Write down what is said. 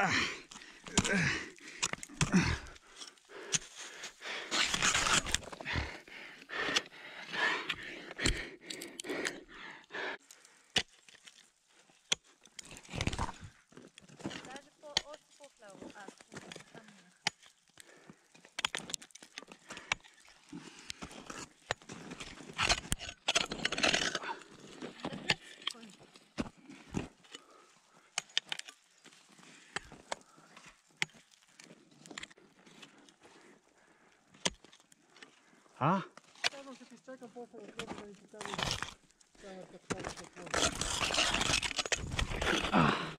A? Stavljam se ti čekam posljedno treba da ti tamo